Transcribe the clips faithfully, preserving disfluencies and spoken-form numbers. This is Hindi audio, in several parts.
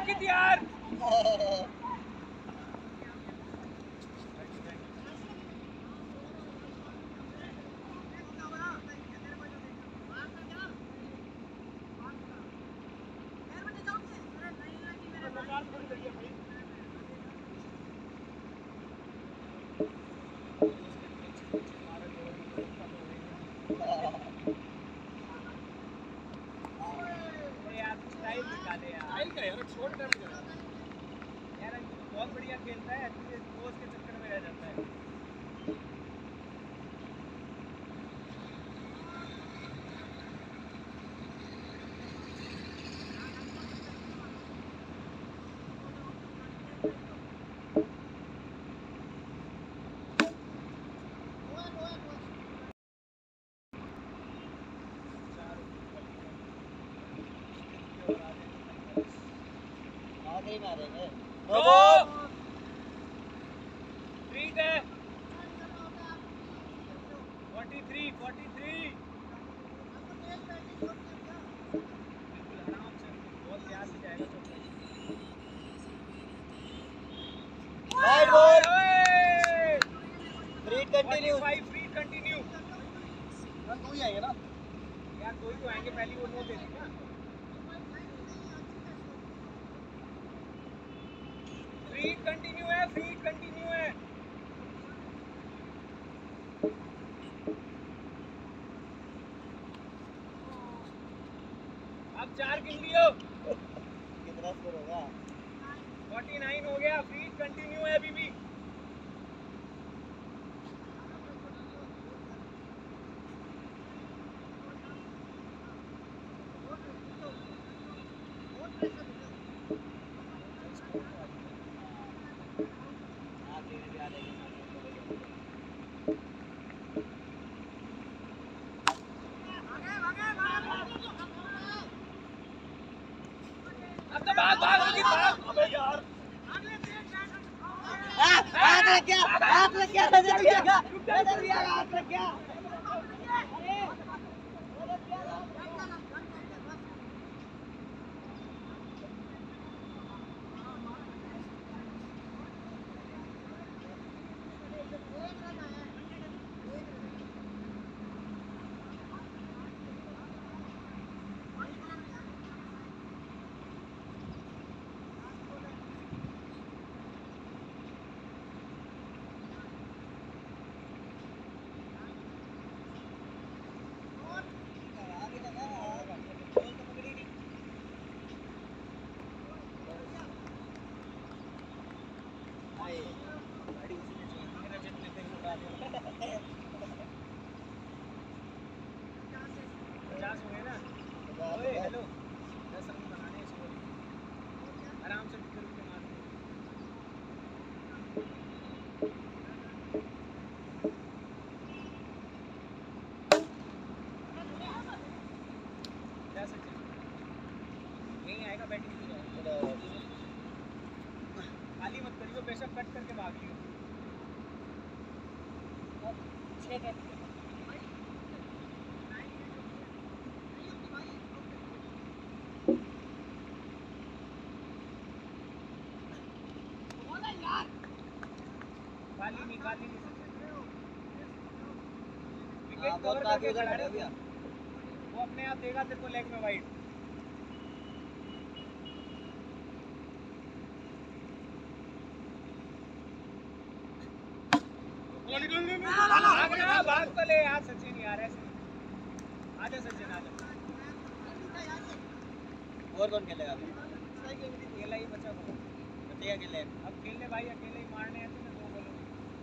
अंकित यार। बहुत बढ़िया खेलता है, पोज के चक्कर में रह जाता है। मारेंगे ठीक है। तैंतालीस तैंतालीस बिल्कुल आराम से, बहुत प्यार से जाएगा चौका। Right ball free continue free continue. Run दो ही आएंगे ना यार, दो ही तो आएंगे, पहली वो नो दे दी ना। फ्री कंटिन्यू है, फ्री कंटिन्यू है। अब चार गिन लियो। कितना स्कोर होगा? उनचास हो गया। फ्री कंटिन्यू है अभी भी। अब तो भाग भाग भाग भाग। अबे यार, हाथ लग गया, हाथ लग गया, नजर भी आया, नजर भी आया, हाथ लग गया। पचास हो गए ना। ओए हेलो, दस रन बनाने स्कोर, आराम से रुक रुक के मार। क्या सचिन, यही आएगा बैटिंग पे जाएगा। खाली मत करियो, बेशक कट करके भाग लियो। खाली नहीं, खाली नहीं। विकेट कवर करके खड़ा है भैया, वो अपने आप देगा तेरे को लेग में वाइड। भाग भाग तो ले यार सचिन, यार ऐसे आजा सचिन आजा। और कौन खेलेगा? अकेला ही बचा को बचेगा खेले। अब खेलने भाई, अकेले ही मारने हैं तुम्हें दो बॉलों में।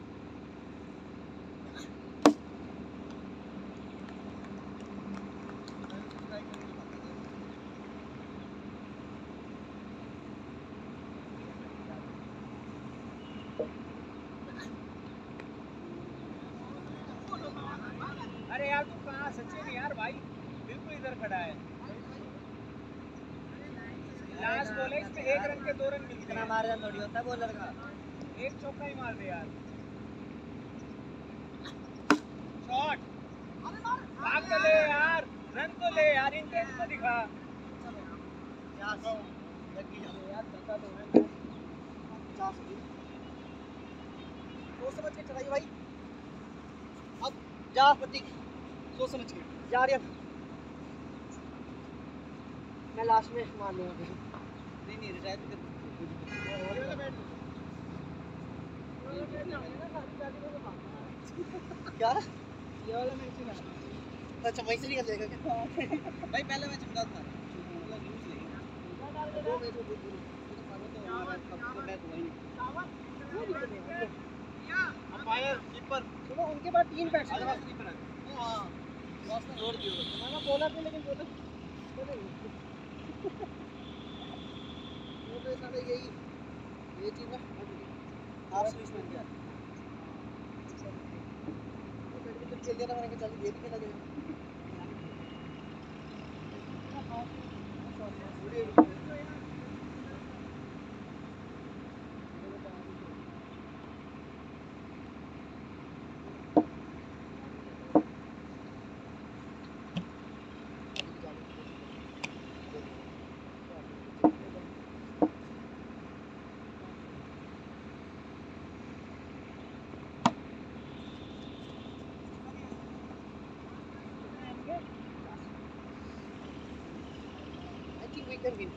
अरे यार तू कहाँ सचिन यार भाई, बिल्कुल इधर खड़ा है। लास्ट बॉल है, इसमें एक रन के दो रन मिलते हैं। इतना मार रन थोड़ी होता है बॉलर का, एक चौका ही मार दे यार। शॉट, भाग तो ले यार, रन तो ले यार, इंटेंट तो दिखा। लग गई यार चलता तो है पचास हो गई सोच समझ के चलाइए भाई अब जा प्रतीक सोच समझ के जा रही मैं लास्ट में मार लूंगा तुझे नहीं नहीं रिटायर कर ये वाला बैठ क्या ये वाला मैं चला अच्छा वहीं से निकल जाएगा क्या भाई पहले मैं चमका था मतलब न्यूज़ लेगा वो मैं तो बोल तो मैं वहीं अंपायर कीपर सुनो उनके बाद तीन बैट्समैन आगे कीपर है हां वास्ता जोड़ दियो मैंने बॉलर थे लेकिन बॉलर वो तो साले यही ये चीज ना हाफ स्विच में गया वो बैडमिंटन खेल दिया था मैंने कहा चल ये भी खेला जाएगा we can win.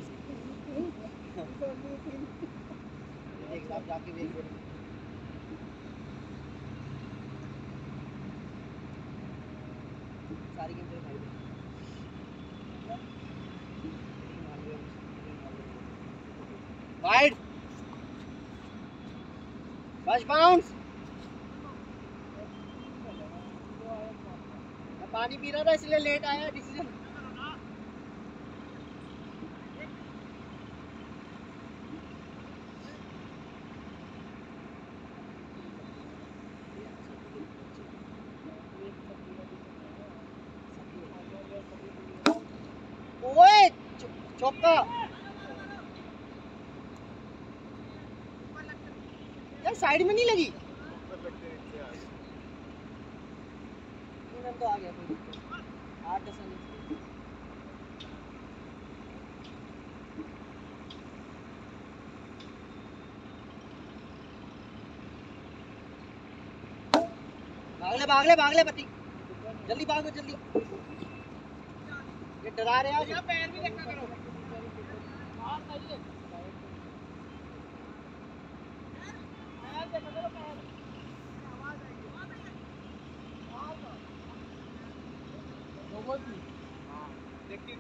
एक साथ जाके देख लो सारी गेम तेरे भाई वाइड फर्स्ट बाउंस मैं पानी पी रहा था इसलिए लेट आया डिसीजन ओए चौका यार साइड में नहीं लगी तो आ गया कोई दिक्कत आठ दस रन भागले भागले भागले पति जल्दी भागो जल्दी ये डरा रहे हैं यार पैर भी देखा करो बाहर चाहिए पैर देखा करो पैर आवाज आएगी आवाज आएगी लोगों की हां देखिए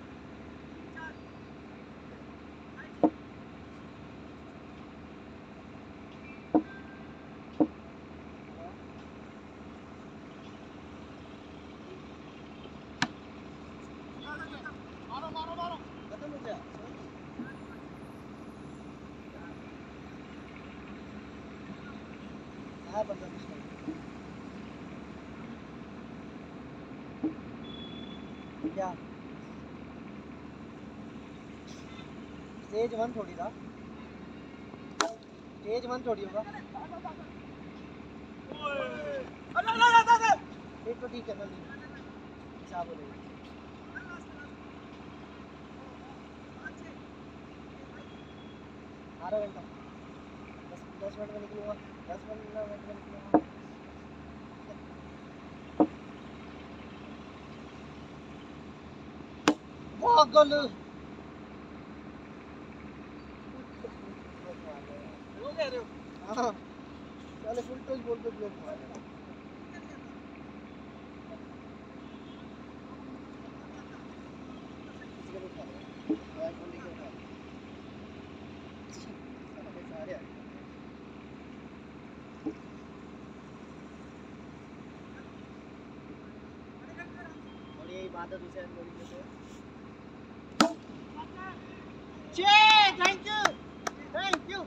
मारो मारो मारो खत्म हो गया हाँ बंदा क्या स्टेज वन थोड़ी था स्टेज वन थोड़ी होगा एक तो ठीक है ना क्या बोलेगा आ रहा है दस दस मिनट में निकलूंगा दस मिनट में निकलूंगा वाह गोल वो कह रहे हो हां चले फुल टच बॉल पे ब्लॉक मार रहा किसी को उठा रहा है बॉल लेके उठा सारे सारे और यही बात है दूसरे बॉलिंग से चे थैंक यू थैंक यू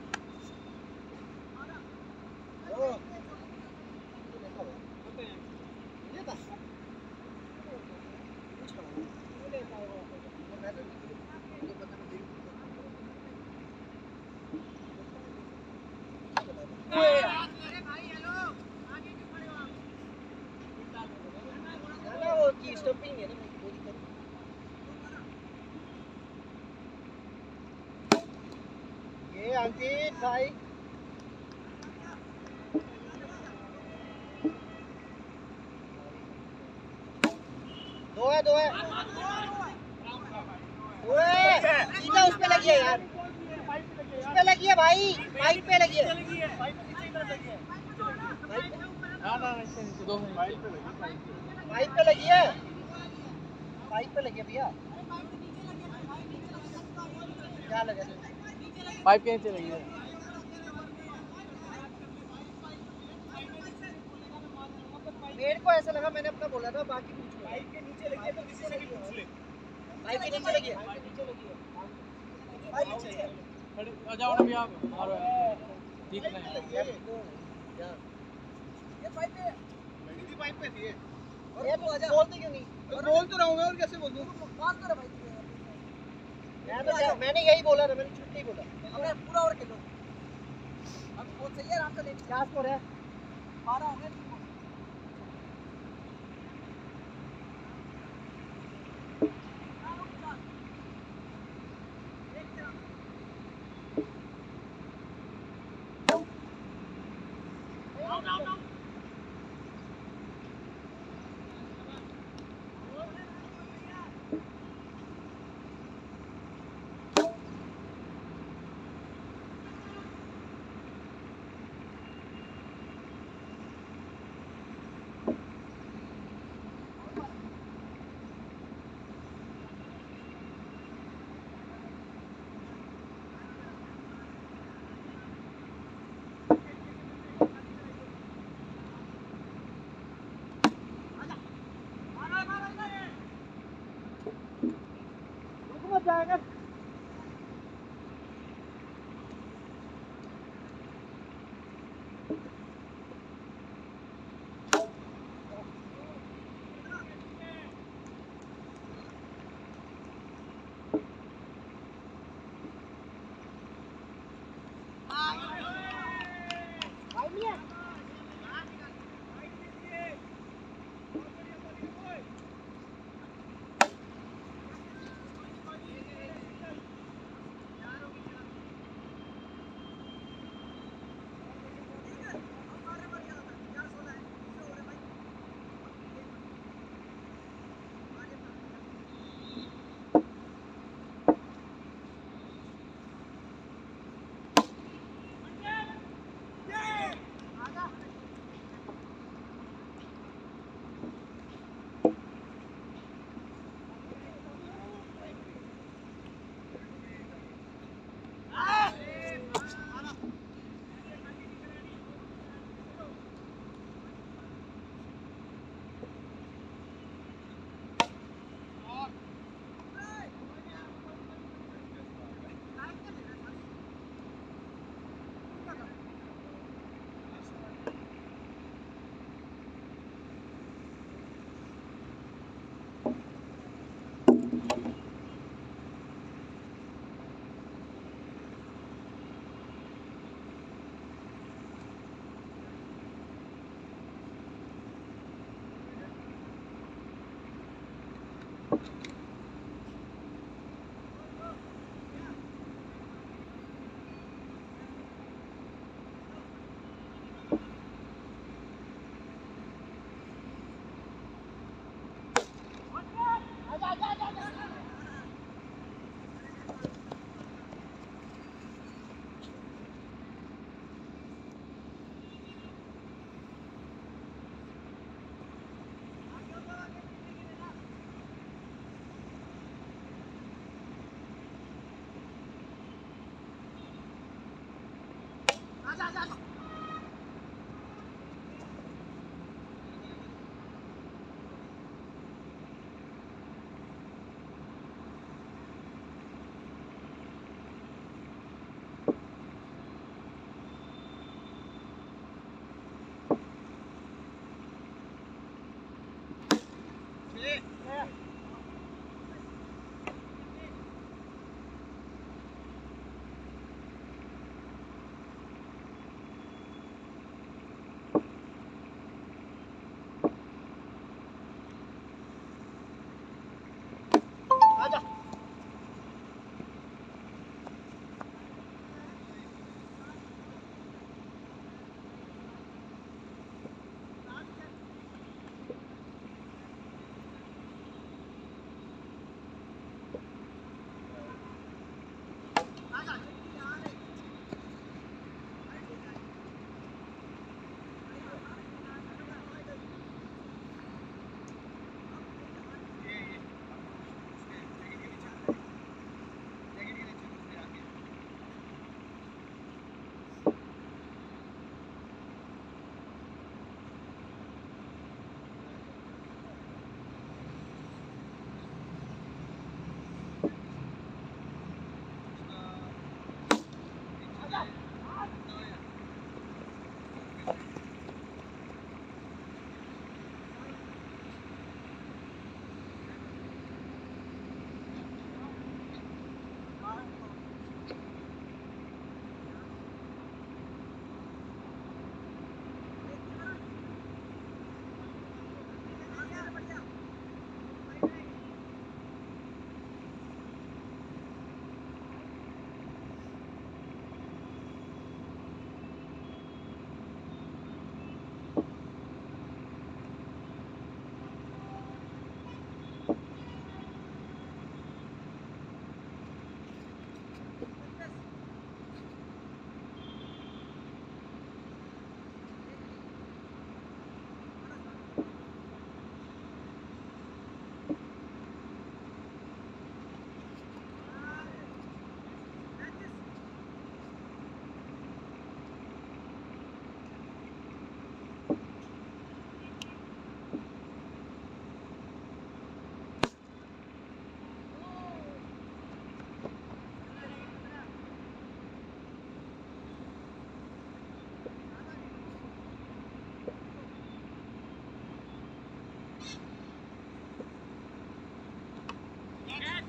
ओ देखो होते हैं ये था कुछ करो वो लेता है वो मैं तो मुझे पता नहीं अरे भाई हेलो आगे क्यों खड़े हो आप ना वो की स्टॉपिंग है ना कोई दिक्कत अंकित भाई दो है दो है ओए सीधा उस पे लगी है यार उस पे लगी है भाई पाइप पे लगी है पाइप पे नीचे की तरफ लगी है ना ना नीचे नीचे दो पाइप पे लगी पाइप पे लगी है पाइप पे लगी है भैया क्या लगा पाइप के नीचे लगी है मेरे को ऐसा लगा मैंने अपना बोला था बाकी पूछ लो पाइप के नीचे लगी है तो किसी से भी पूछ ले पाइप के नीचे लगी है पाइप के नीचे लगी है पाइप नीचे है खड़े आ जाओ ना भैया मारो ठीक नहीं ये पाइप पे सीधी पाइप पे थी ये तो बोलते क्यों नहीं बोल तो रहा हूं मैं और कैसे बोल दूं मार तो रहा भाई मैं तो मैंने यही बोला था मैंने छुट्टी बोला अबे पूरा और खेलो अब बहुत सही है आराम से ले क्या स्कोर है बारह हो गए रुक मत जाएगा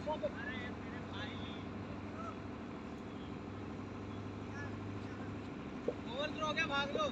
ओवर थ्रो हो गया, भाग लो।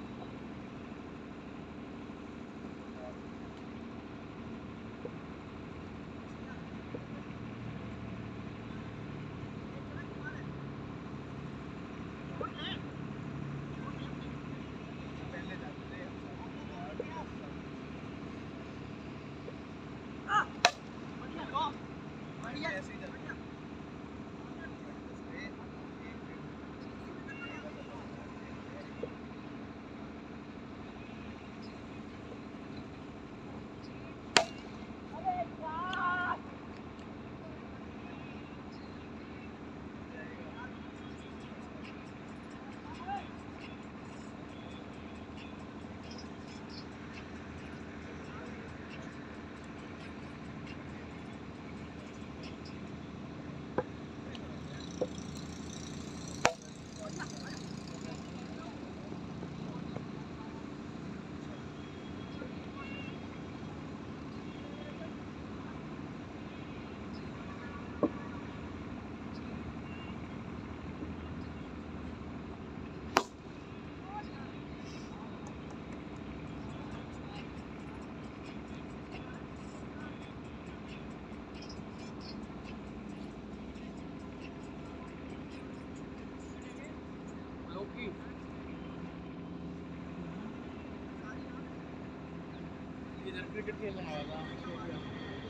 इधर क्रिकेट खेलने आया था सोफिया।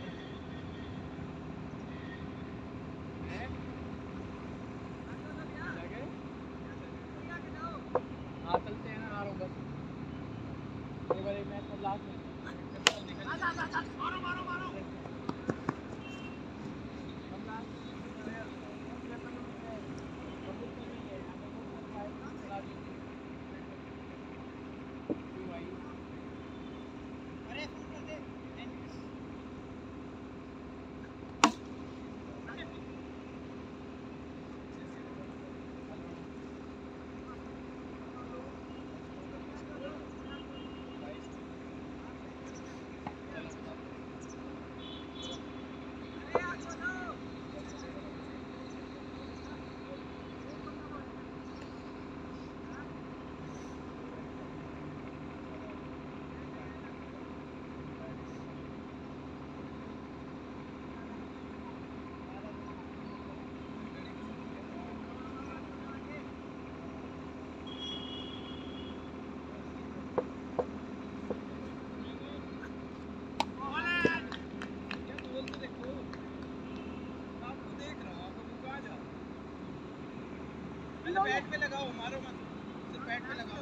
हाँ चलते हैं ना, आ रहा हूँ बस। ये वाले मैच में लास्ट में मारो मारो मारो। बैट पे लगाओ, मारो मत, सिर्फ बैट पे लगाओ।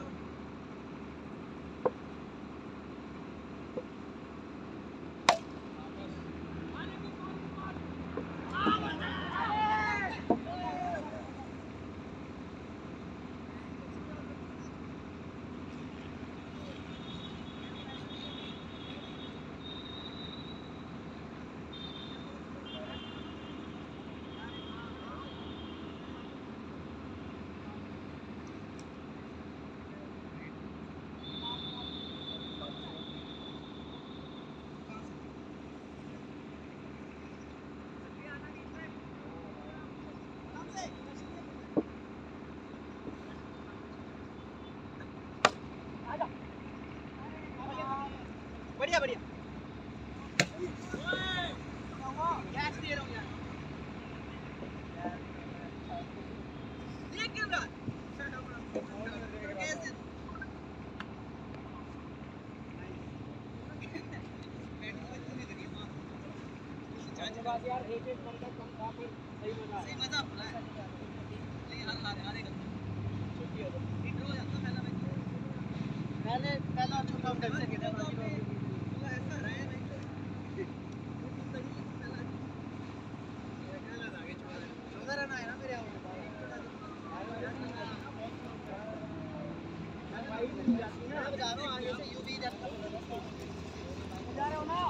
बढ़िया बढ़िया कैच दे रहा हूँ यार। देख क्यों रहा? कैसे? धन्यवाद यार, एक एक बंदा कम था पर सही मजा सही मजा है। लेकिन हार हार हारेगा छोटी हो गई ड्रॉ हो जाता पहला मैच। पहले पहला और छोटा ढंग से खेला बाकी तो ऐसा रहा है नहीं तो पहला क्या लगा आगे छोड़ चौदह रन आए ना मेरे आउट भाई नहीं जाती ना, बता रहा हूं आगे से यूवी जाता जा रहे हो ना।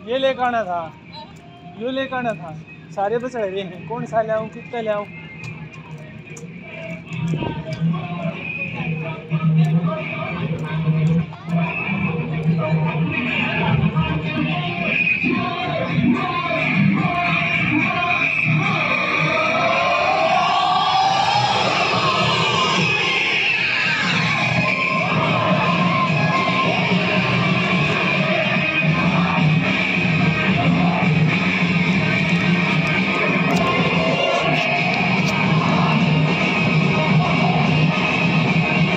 ये लेकर आना था, ये लेकर आना था। सारे तो चढ़ रहे हैं, कौन सा लाऊं, कितना लाऊं?